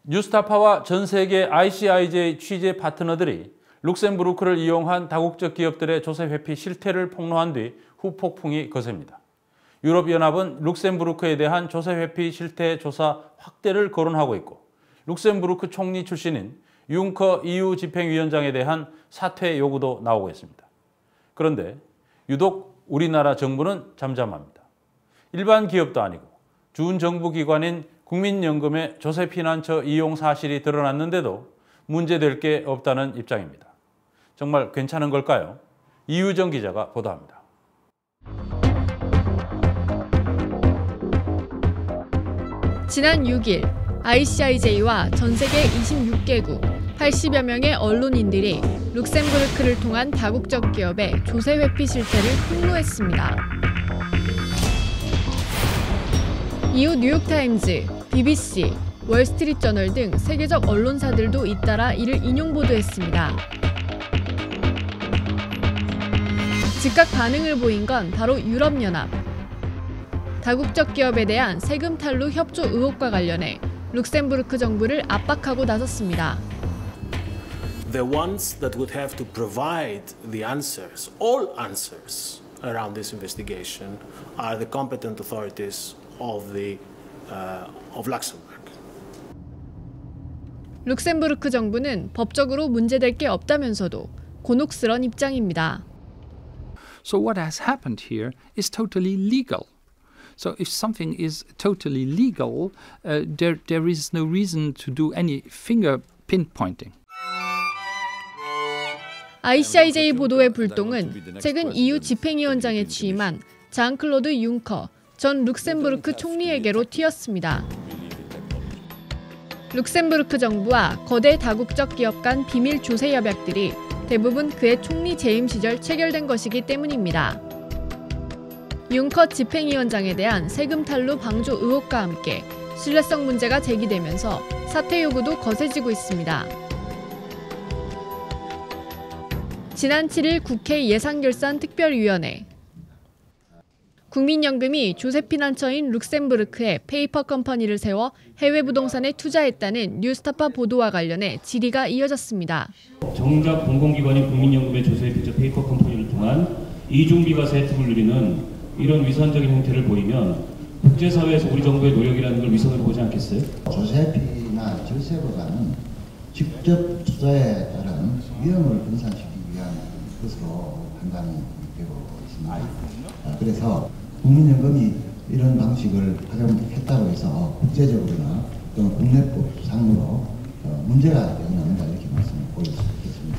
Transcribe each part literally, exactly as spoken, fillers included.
뉴스타파와 전 세계 아이씨아이제이 취재 파트너들이 룩셈부르크를 이용한 다국적 기업들의 조세 회피 실태를 폭로한 뒤 후폭풍이 거셉니다. 유럽연합은 룩셈부르크에 대한 조세 회피 실태 조사 확대를 거론하고 있고 룩셈부르크 총리 출신인 융커 이유 집행위원장에 대한 사퇴 요구도 나오고 있습니다. 그런데 유독 우리나라 정부는 잠잠합니다. 일반 기업도 아니고 준정부기관인 국민연금의 조세피난처 이용 사실이 드러났는데도 문제될 게 없다는 입장입니다. 정말 괜찮은 걸까요? 이유정 기자가 보도합니다. 지난 육 일 아이씨아이제이와 전 세계 이십육 개국 팔십여 명의 언론인들이 룩셈부르크를 통한 다국적 기업의 조세 회피 실태를 폭로했습니다. 이후 뉴욕타임즈, 비비씨, 월스트리트저널 등 세계적 언론사들도 잇따라 이를 인용 보도했습니다. 즉각 반응을 보인 건 바로 유럽연합. 다국적 기업에 대한 세금 탈루 협조 의혹과 관련해 룩셈부르크 정부를 압박하고 나섰습니다. The ones that would have to provide the answers, all answers around this investigation, are the competent authorities of the uh, of Luxembourg. 룩셈부르크 정부는 법적으로 문제될 게 없다면서도 곤혹스런 입장입니다. So what has happened here is totally legal. So if something is totally legal, uh, there there is no reason to do any finger pinpointing. 아이씨아이제이 보도의 불똥은 최근 이유 집행위원장에 취임한 장 클로드 융커 전 룩셈부르크 총리에게로 튀었습니다. 룩셈부르크 정부와 거대 다국적 기업 간 비밀 조세 협약들이 대부분 그의 총리 재임 시절 체결된 것이기 때문입니다. 융커 집행위원장에 대한 세금 탈루 방조 의혹과 함께 신뢰성 문제가 제기되면서 사퇴 요구도 거세지고 있습니다. 지난 칠 일 국회 예산결산특별위원회. 국민연금이 조세피난처인 룩셈부르크에 페이퍼 컴퍼니를 세워 해외 부동산에 투자했다는 뉴스타파 보도와 관련해 질의가 이어졌습니다. 정작 공공기관인 국민연금의 조세피처 페이퍼 컴퍼니를 통한 이중비과세 혜택을 누리는 이런 위선적인 형태를 보이면 국제사회에서 우리 정부의 노력이라는 걸 위선으로 보지 않겠어요? 조세피나 절세보다는 직접 투자에 따른 위험을 분산시키기 위한 것으로 판단이 되고 있습니다. 그래서 국민연금이 이런 방식을 활용했다고 해서 국제적으로나 또는 국내법상으로 문제가 되지 않는다 이렇게 말씀을 드릴 수 있겠습니다.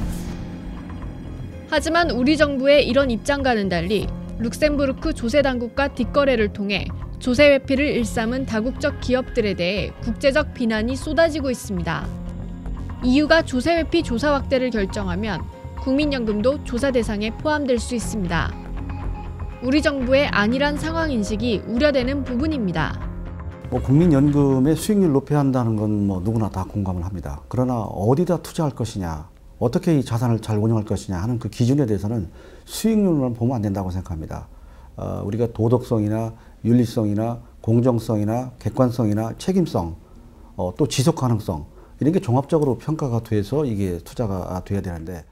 하지만 우리 정부의 이런 입장과는 달리 룩셈부르크 조세당국과 뒷거래를 통해 조세 회피를 일삼은 다국적 기업들에 대해 국제적 비난이 쏟아지고 있습니다. 이유가 조세 회피 조사 확대를 결정하면 국민연금도 조사 대상에 포함될 수 있습니다. 우리 정부의 안일한 상황 인식이 우려되는 부분입니다. 뭐 국민연금의 수익률 높여야 한다는 건 뭐 누구나 다 공감을 합니다. 그러나 어디다 투자할 것이냐, 어떻게 이 자산을 잘 운영할 것이냐 하는 그 기준에 대해서는 수익률만 보면 안 된다고 생각합니다. 어, 우리가 도덕성이나 윤리성이나 공정성이나 객관성이나 책임성, 어, 또 지속 가능성 이런 게 종합적으로 평가가 돼서 이게 투자가 돼야 되는데.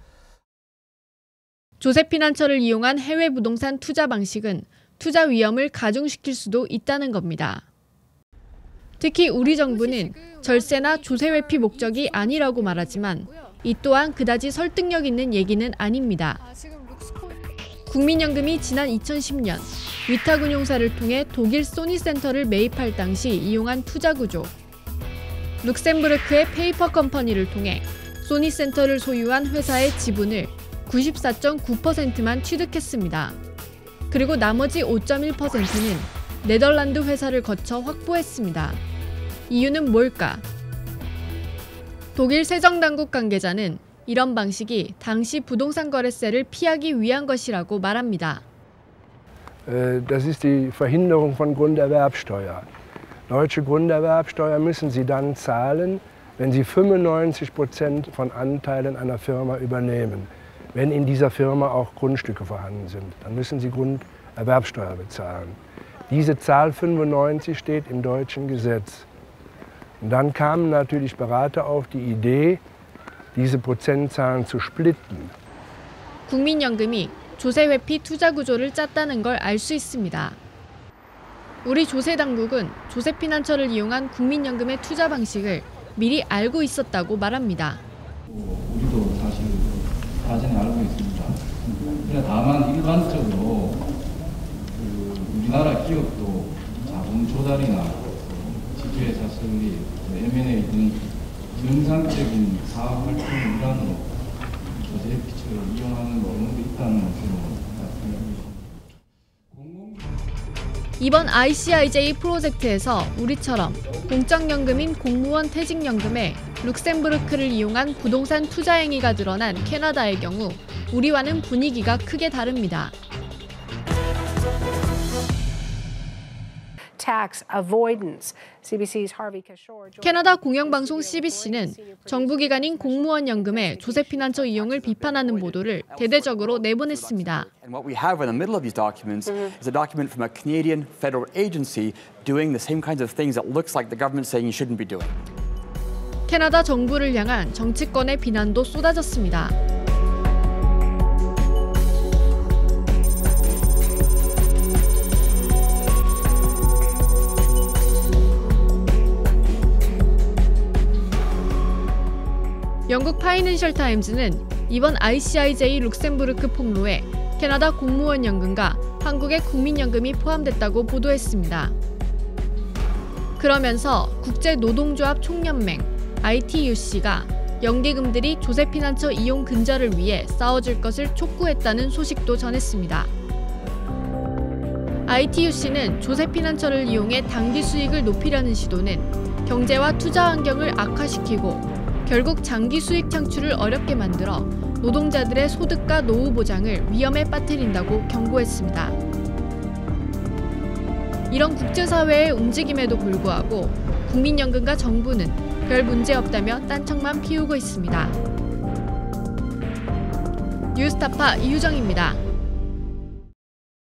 조세피난처를 이용한 해외 부동산 투자 방식은 투자 위험을 가중시킬 수도 있다는 겁니다. 특히 우리 정부는 절세나 조세 회피 목적이 아니라고 말하지만 이 또한 그다지 설득력 있는 얘기는 아닙니다. 국민연금이 지난 이천십 년 위탁운용사를 통해 독일 소니센터를 매입할 당시 이용한 투자구조. 룩셈부르크의 페이퍼 컴퍼니를 통해 소니센터를 소유한 회사의 지분을 구십사 점 구 퍼센트만 취득했습니다. 그리고 나머지 오 점 일 퍼센트는 네덜란드 회사를 거쳐 확보했습니다. 이유는 뭘까? 독일 세정당국 관계자는 이런 방식이 당시 부동산 거래세를 피하기 위한 것이라고 말합니다. Das ist die Verhinderung von Grunderwerbsteuer. Deutsche Grunderwerbsteuer müssen Sie dann zahlen, wenn Sie fünfundneunzig Prozent von Anteilen einer Firma übernehmen. Wenn in dieser Firma auch Grundstücke vorhanden sind, dann müssen Sie Grunderwerbsteuer bezahlen. Diese Zahl fünfundneunzig steht im deutschen Gesetz. Und dann kamen natürlich Berater auf die Idee, diese Prozentzahlen zu splitten. 국민연금이 조세회피 투자구조를 짰다는 걸 알 수 있습니다. 우리 조세당국은 조세피난처를 이용한 국민연금의 투자 방식을 미리 알고 있었다고 말합니다. 우리도 사실 사전에 알고 있습니다. 그러나 다만 일반적으로 그 우리나라 기업도 자본 조달이나 지주회사 설립, 엠 앤 에이 등 정상적인 사업 활동의 일환으로 조세피처를 이용하는 경우도 있다는 것으로 이번 아이씨아이제이 프로젝트에서 우리처럼 공적연금인 공무원 퇴직연금에 룩셈부르크를 이용한 부동산 투자 행위가 드러난 캐나다의 경우 우리와는 분위기가 크게 다릅니다. 캐나다 공영방송 씨비씨는 정부기관인 공무원연금의 조세피난처 이용을 비판하는 보도를 대대적으로 내보냈습니다. And what we have in the middle of these documents is a document from a Canadian federal agency doing the same kinds of things that looks like the government saying you shouldn't be doing. 캐나다 정부를 향한 정치권의 비난도 쏟아졌습니다. 영국 파이낸셜 타임즈는 이번 아이씨아이제이 룩셈부르크 폭로에 캐나다 공무원연금과 한국의 국민연금이 포함됐다고 보도했습니다. 그러면서 국제노동조합 총연맹 아이티유씨가 연기금들이 조세피난처 이용 근절을 위해 싸워줄 것을 촉구했다는 소식도 전했습니다. 아이티유씨는 조세피난처를 이용해 단기 수익을 높이려는 시도는 경제와 투자 환경을 악화시키고 결국 장기 수익 창출을 어렵게 만들어 노동자들의 소득과 노후 보장을 위험에 빠뜨린다고 경고했습니다. 이런 국제사회의 움직임에도 불구하고 국민연금과 정부는 별 문제 없다며 딴청만 피우고 있습니다. 뉴스타파 이유정입니다.